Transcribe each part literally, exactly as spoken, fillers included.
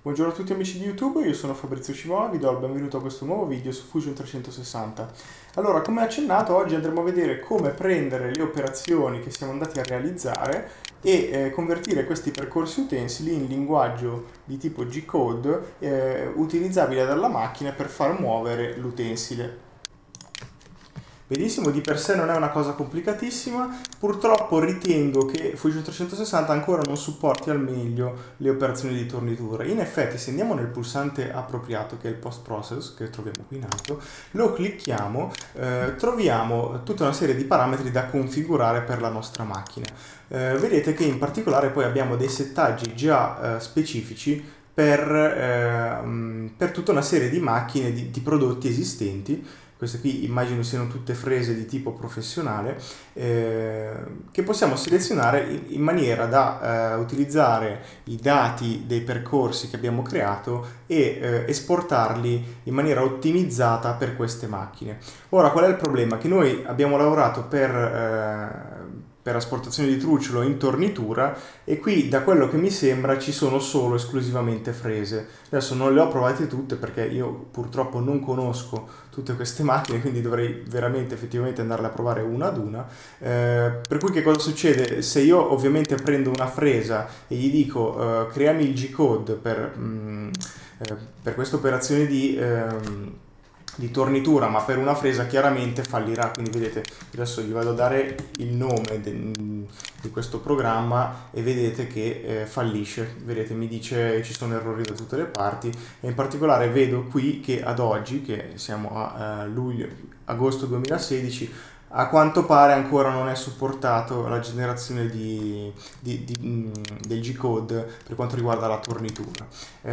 Buongiorno a tutti amici di YouTube, io sono Fabrizio Civona, vi do il benvenuto a questo nuovo video su Fusion trecentosessanta. Allora, come accennato, oggi andremo a vedere come prendere le operazioni che siamo andati a realizzare e eh, convertire questi percorsi utensili in linguaggio di tipo G-code eh, utilizzabile dalla macchina per far muovere l'utensile. Benissimo, di per sé non è una cosa complicatissima, purtroppo ritengo che Fusion trecentosessanta ancora non supporti al meglio le operazioni di tornitura. In effetti, se andiamo nel pulsante appropriato, che è il post process, che troviamo qui in alto, lo clicchiamo, eh, troviamo tutta una serie di parametri da configurare per la nostra macchina. Eh, vedete che in particolare poi abbiamo dei settaggi già eh, specifici per, eh, per tutta una serie di macchine, di, di prodotti esistenti. Queste qui immagino siano tutte frese di tipo professionale, eh, che possiamo selezionare in, in maniera da eh, utilizzare i dati dei percorsi che abbiamo creato e eh, esportarli in maniera ottimizzata per queste macchine. Ora, qual è il problema? Che noi abbiamo lavorato per... Eh, per asportazione di trucciolo in tornitura e qui da quello che mi sembra ci sono solo esclusivamente frese. Adesso non le ho provate tutte perché io purtroppo non conosco tutte queste macchine, quindi dovrei veramente effettivamente andarle a provare una ad una. Eh, per cui che cosa succede? Se io ovviamente prendo una fresa e gli dico eh, creami il G-code per, mm, eh, per questa operazione di... ehm, di tornitura, ma per una fresa chiaramente fallirà. Quindi vedete, adesso gli vado a dare il nome de, di questo programma e vedete che eh, fallisce. Vedete, mi dice che ci sono errori da tutte le parti e in particolare vedo qui che ad oggi, che siamo a uh, luglio, agosto duemilasedici, a quanto pare ancora non è supportato la generazione di, di, di, mh, del G-code per quanto riguarda la tornitura.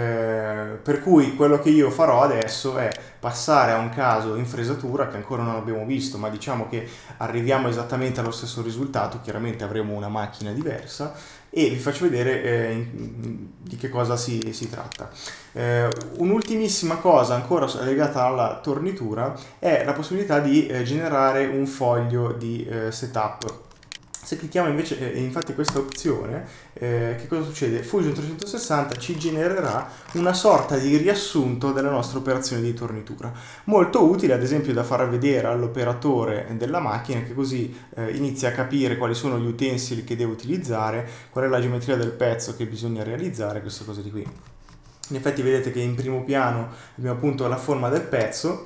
Eh, per cui quello che io farò adesso è passare a un caso in fresatura che ancora non abbiamo visto, ma diciamo che arriviamo esattamente allo stesso risultato. Chiaramente avremo una macchina diversa e vi faccio vedere eh, in, di che cosa si, si tratta. Eh, un'ultimissima cosa ancora legata alla tornitura è la possibilità di eh, generare un foglio di eh, setup. Se clicchiamo invece, eh, infatti questa opzione, eh, che cosa succede? Fusion trecentosessanta ci genererà una sorta di riassunto della nostra operazione di tornitura. Molto utile ad esempio da far vedere all'operatore della macchina, che così eh, inizia a capire quali sono gli utensili che deve utilizzare, qual è la geometria del pezzo che bisogna realizzare, queste cose di qui. In effetti vedete che in primo piano abbiamo appunto la forma del pezzo,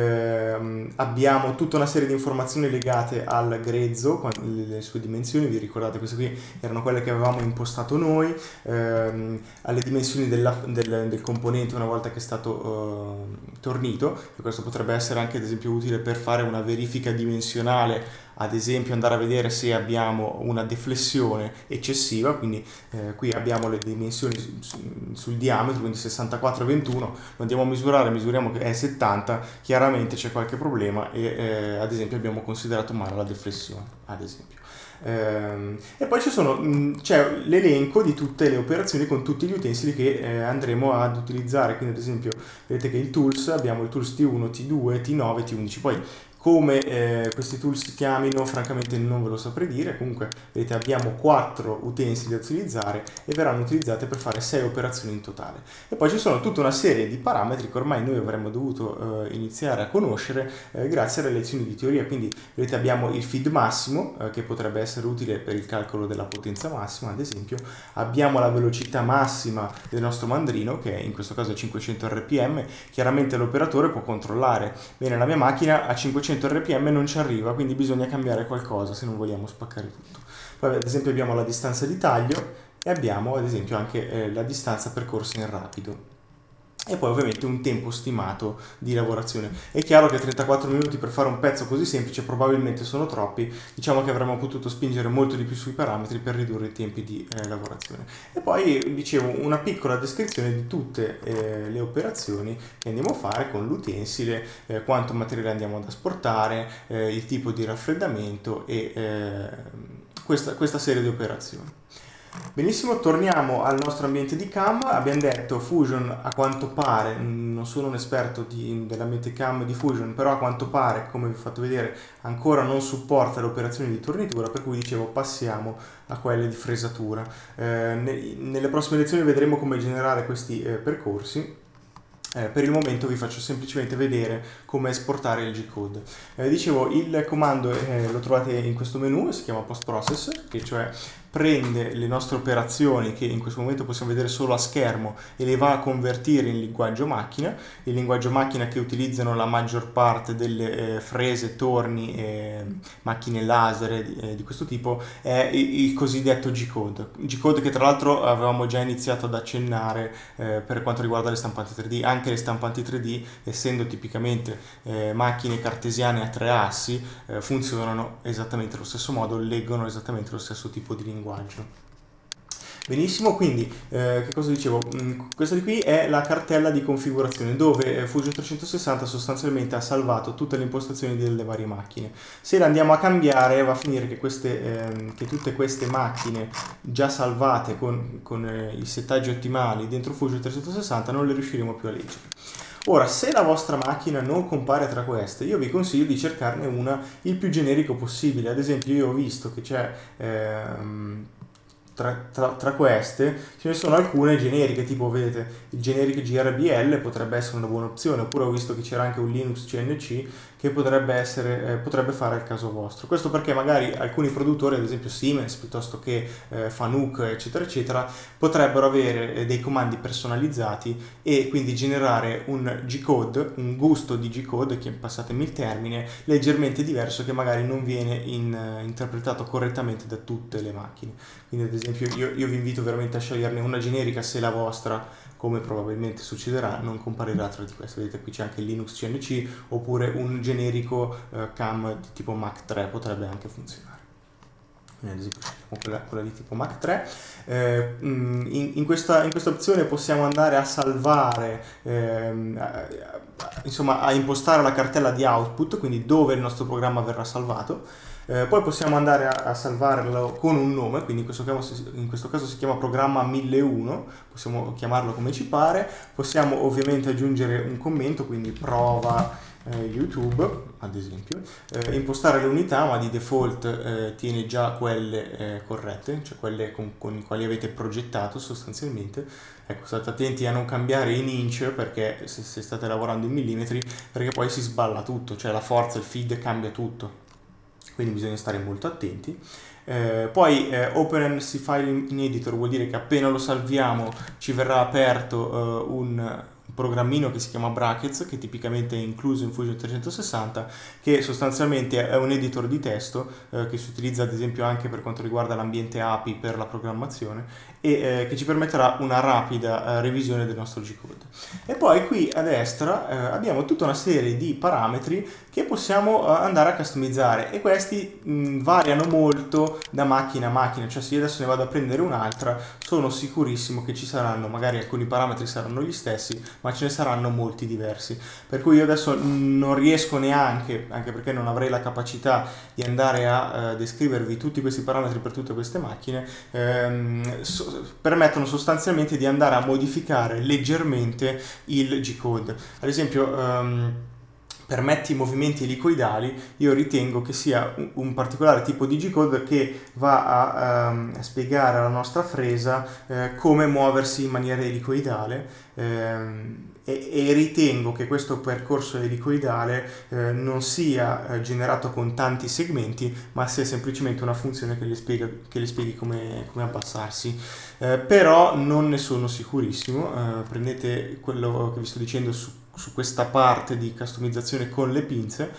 ehm, abbiamo tutta una serie di informazioni legate al grezzo, le sue dimensioni. Vi ricordate queste qui erano quelle che avevamo impostato noi, ehm, alle dimensioni della, del, del componente una volta che è stato eh, tornito, e questo potrebbe essere anche ad esempio utile per fare una verifica dimensionale, ad esempio andare a vedere se abbiamo una deflessione eccessiva. Quindi eh, qui abbiamo le dimensioni su, su, sul diametro, quindi sessantaquattro e ventuno, lo andiamo a misurare, misuriamo che è settanta, chiaramente c'è qualche problema e eh, ad esempio abbiamo considerato male la deflessione, ad esempio. Ehm, e poi ci sono, mh, c'è l'elenco di tutte le operazioni con tutti gli utensili che eh, andremo ad utilizzare. Quindi ad esempio vedete che il tools, abbiamo il tools T uno, T due, T nove, T undici. Poi come eh, questi tool si chiamino francamente non ve lo saprei dire. Comunque vedete abbiamo quattro utensili da utilizzare e verranno utilizzate per fare sei operazioni in totale. E poi ci sono tutta una serie di parametri che ormai noi avremmo dovuto eh, iniziare a conoscere eh, grazie alle lezioni di teoria. Quindi vedete abbiamo il feed massimo eh, che potrebbe essere utile per il calcolo della potenza massima, ad esempio. Abbiamo la velocità massima del nostro mandrino, che in questo caso è cinquecento erre pi emme. Chiaramente l'operatore può controllare: bene, la mia macchina a cinquecento erre pi emme non ci arriva, quindi bisogna cambiare qualcosa se non vogliamo spaccare tutto. Poi ad esempio abbiamo la distanza di taglio e abbiamo ad esempio anche eh, la distanza percorsa in rapido. E poi ovviamente un tempo stimato di lavorazione. È chiaro che trentaquattro minuti per fare un pezzo così semplice probabilmente sono troppi, diciamo che avremmo potuto spingere molto di più sui parametri per ridurre i tempi di eh, lavorazione. E poi dicevo una piccola descrizione di tutte eh, le operazioni che andiamo a fare con l'utensile, eh, quanto materiale andiamo ad asportare, eh, il tipo di raffreddamento e eh, questa, questa serie di operazioni. Benissimo, torniamo al nostro ambiente di cam. Abbiamo detto Fusion a quanto pare, non sono un esperto di- dell'ambiente cam di Fusion, però a quanto pare, come vi ho fatto vedere, ancora non supporta le operazioni di tornitura, per cui dicevo passiamo a quelle di fresatura. Eh, ne- nelle prossime lezioni vedremo come generare questi eh, percorsi. Eh, per il momento vi faccio semplicemente vedere come esportare il G-code. Eh, dicevo, il comando eh, lo trovate in questo menu, si chiama post process, che cioè prende le nostre operazioni che in questo momento possiamo vedere solo a schermo e le va a convertire in linguaggio macchina, il linguaggio macchina che utilizzano la maggior parte delle eh, frese, torni, eh, macchine laser eh, di, eh, di questo tipo è il, il cosiddetto G-code. G-code che tra l'altro avevamo già iniziato ad accennare eh, per quanto riguarda le stampanti tre D. Anche le stampanti tre D, essendo tipicamente eh, macchine cartesiane a tre assi, eh, funzionano esattamente allo stesso modo, leggono esattamente lo stesso tipo di linguaggio. Benissimo, quindi eh, che cosa dicevo? Mm, questa di qui è la cartella di configurazione dove eh, Fusion trecentosessanta sostanzialmente ha salvato tutte le impostazioni delle varie macchine. Se le andiamo a cambiare va a finire che, queste, ehm, che tutte queste macchine già salvate con, con eh, i settaggi ottimali dentro Fusion trecentosessanta non le riusciremo più a leggere. Ora, se la vostra macchina non compare tra queste, io vi consiglio di cercarne una il più generico possibile. Ad esempio, io ho visto che c'è ehm, tra, tra- tra queste ce ne sono alcune generiche, tipo vedete il generico G R B L potrebbe essere una buona opzione, oppure ho visto che c'era anche un Linux C N C che potrebbe essere, eh, potrebbe fare al caso vostro. Questo perché magari alcuni produttori, ad esempio Siemens piuttosto che eh, Fanuc, eccetera, eccetera, potrebbero avere eh, dei comandi personalizzati e quindi generare un G-code, un gusto di G-code, che passatemi il termine, leggermente diverso che magari non viene in, eh, interpretato correttamente da tutte le macchine. Quindi ad esempio io, io vi invito veramente a sceglierne una generica se la vostra, come probabilmente succederà, non comparirà tra di queste. Vedete qui c'è anche il Linux C N C, oppure un generico eh, cam di tipo Mach tre potrebbe anche funzionare. Quindi ad esempio scegliamo quella, quella di tipo Mach tre. Eh, in, in questa, in questa opzione possiamo andare a salvare, ehm, a- a- insomma a impostare la cartella di output, quindi dove il nostro programma verrà salvato. Eh, poi possiamo andare a, a salvarlo con un nome, quindi in questo, caso, in questo caso si chiama programma mille uno, possiamo chiamarlo come ci pare. Possiamo ovviamente aggiungere un commento, quindi prova eh, YouTube, ad esempio, eh, impostare le unità, ma di default eh, tiene già quelle eh, corrette, cioè quelle con, con le quali avete progettato sostanzialmente. Ecco, state attenti a non cambiare in inch, perché se, se state lavorando in millimetri, perché poi si sballa tutto, cioè la forza, il feed cambia tutto, quindi bisogna stare molto attenti. Eh, poi eh, Open M C File in Editor vuol dire che appena lo salviamo ci verrà aperto eh, un programmino che si chiama Brackets, che tipicamente è incluso in Fusion trecentosessanta, che sostanzialmente è un editor di testo eh, che si utilizza ad esempio anche per quanto riguarda l'ambiente A P I per la programmazione, e eh, che ci permetterà una rapida eh, revisione del nostro G-code. E poi qui a destra eh, abbiamo tutta una serie di parametri che possiamo uh, andare a customizzare, e questi mh, variano molto da macchina a macchina. Cioè se io adesso ne vado a prendere un'altra sono sicurissimo che ci saranno, magari alcuni parametri saranno gli stessi, ma ce ne saranno molti diversi, per cui io adesso mh, non riesco neanche, anche perché non avrei la capacità di andare a uh, descrivervi tutti questi parametri per tutte queste macchine. Ehm, so, permettono sostanzialmente di andare a modificare leggermente il G-code. Ad esempio um, permetti i movimenti elicoidali, io ritengo che sia un, un particolare tipo di G-code che va a, um, a spiegare alla nostra fresa eh, come muoversi in maniera elicoidale, ehm, e, e ritengo che questo percorso elicoidale eh, non sia eh, generato con tanti segmenti, ma sia semplicemente una funzione che le, spiega, che le spieghi come, come abbassarsi. Eh, però non ne sono sicurissimo. Eh, prendete quello che vi sto dicendo su su questa parte di customizzazione con le pinze.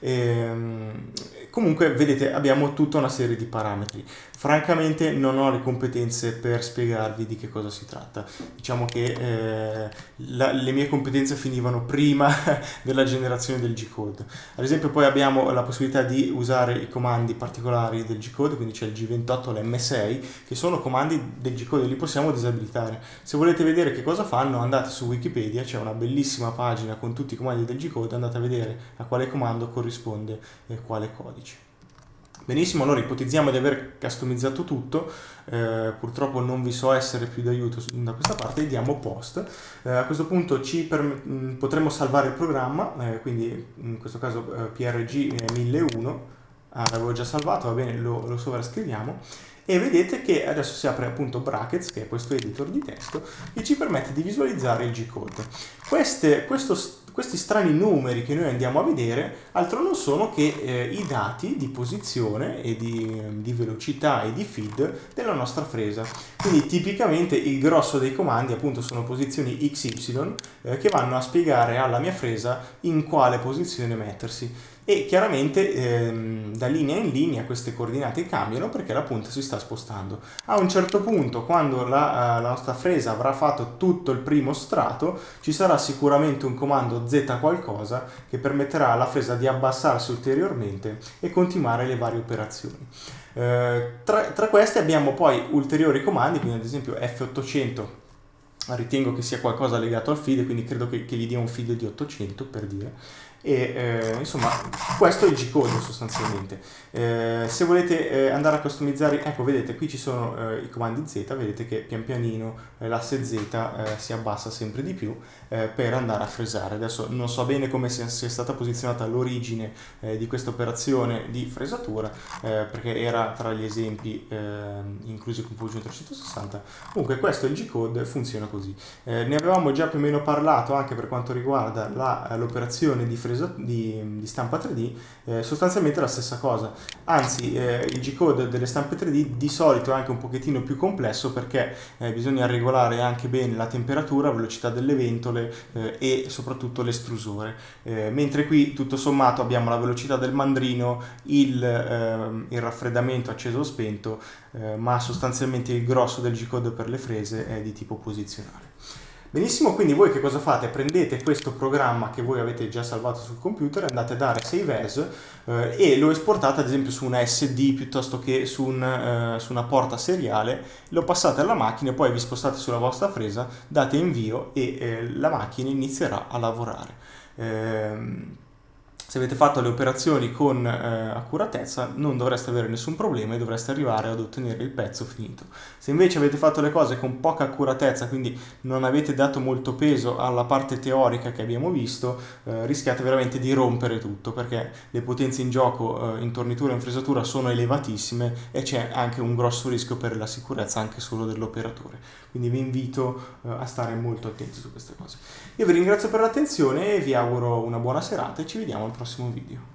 Ehm, comunque vedete abbiamo tutta una serie di parametri. Francamente non ho le competenze per spiegarvi di che cosa si tratta. Diciamo che eh, la, le mie competenze finivano prima della generazione del G-code. Ad esempio poi abbiamo la possibilità di usare i comandi particolari del G-code, quindi c'è il G ventotto e l'M sei, che sono comandi del G-code, li possiamo disabilitare. Se volete vedere che cosa fanno, andate su Wikipedia, c'è una bellissima pagina con tutti i comandi del G-code, andate a vedere a quale comando corrisponde eh, quale codice. Benissimo, allora ipotizziamo di aver customizzato tutto, eh, purtroppo non vi so essere più d'aiuto da questa parte, e diamo post. Eh, a questo punto ci perm- mh, potremo salvare il programma, eh, quindi in questo caso eh, P R G mille uno, ah, l'avevo già salvato, va bene, lo, lo sovrascriviamo. E vedete che adesso si apre appunto Brackets, che è questo editor di testo, che ci permette di visualizzare il G-code. Queste, questo, questi strani numeri che noi andiamo a vedere altro non sono che eh, i dati di posizione e di, di velocità e di feed della nostra fresa. Quindi tipicamente il grosso dei comandi appunto sono posizioni X Y eh, che vanno a spiegare alla mia fresa in quale posizione mettersi. E chiaramente ehm, da linea in linea queste coordinate cambiano perché la punta si sta spostando. A un certo punto, quando la, la nostra fresa avrà fatto tutto il primo strato, ci sarà sicuramente un comando Z qualcosa che permetterà alla fresa di abbassarsi ulteriormente e continuare le varie operazioni. Eh, tra, tra queste abbiamo poi ulteriori comandi, quindi ad esempio F ottocento ritengo che sia qualcosa legato al feed, quindi credo che, che gli dia un feed di ottocento, per dire. E eh, insomma, questo è il G-code sostanzialmente. Eh, se volete eh, andare a customizzare, ecco, vedete qui ci sono eh, i comandi Z, vedete che pian pianino eh, l'asse Z eh, si abbassa sempre di più eh, per andare a fresare. Adesso non so bene come sia, sia stata posizionata l'origine eh, di questa operazione di fresatura, eh, perché era tra gli esempi eh, inclusi con Fusion trecentosessanta. Comunque questo è il G-code, funziona così. Eh, ne avevamo già più o meno parlato anche per quanto riguarda la, l'operazione di, fresa, di, di stampa tre D, eh, sostanzialmente la stessa cosa. Anzi, eh, il G-code delle stampe tre D di solito è anche un pochettino più complesso perché eh, bisogna regolare anche bene la temperatura, la velocità delle ventole eh, e soprattutto l'estrusore. Eh, mentre qui tutto sommato abbiamo la velocità del mandrino, il, eh, il raffreddamento acceso o spento, eh, ma sostanzialmente il grosso del G-code per le frese è di tipo posizionale. Benissimo, quindi voi che cosa fate? Prendete questo programma che voi avete già salvato sul computer, andate a dare save as eh, e lo esportate ad esempio su una S D piuttosto che su, un, eh, su una porta seriale, lo passate alla macchina e poi vi spostate sulla vostra fresa, date invio e eh, la macchina inizierà a lavorare. Ehm, Se avete fatto le operazioni con eh, accuratezza non dovreste avere nessun problema e dovreste arrivare ad ottenere il pezzo finito. Se invece avete fatto le cose con poca accuratezza, quindi non avete dato molto peso alla parte teorica che abbiamo visto, eh, rischiate veramente di rompere tutto perché le potenze in gioco eh, in tornitura e in fresatura sono elevatissime e c'è anche un grosso rischio per la sicurezza anche solo dell'operatore. Quindi vi invito eh, a stare molto attenti su queste cose. Io vi ringrazio per l'attenzione e vi auguro una buona serata e ci vediamo al prossimo video.